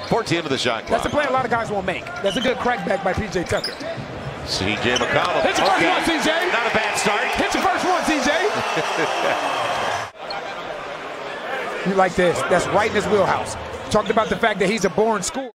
14 of the shot clock. That's a play a lot of guys won't make. That's a good crackback by P.J. Tucker. C.J. McCollum. Hit your first one, C.J. Not a bad start. Hit your first one, C.J. You like this. That's right in his wheelhouse. Talked about the fact that he's a born scorer.